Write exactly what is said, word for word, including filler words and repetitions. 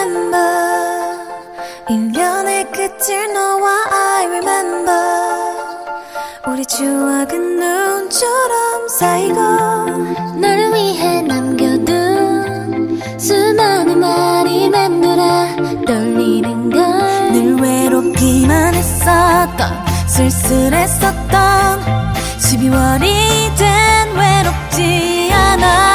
remember 일 년의 끝을 너와 I remember 우리 추억은 눈처럼 쌓이고 너를 위해 남겨둔 수많은 말이 맴돌아 떨리는 걸 늘 외롭기만 했었던 쓸쓸했었던 십이월이 된 외롭지 않아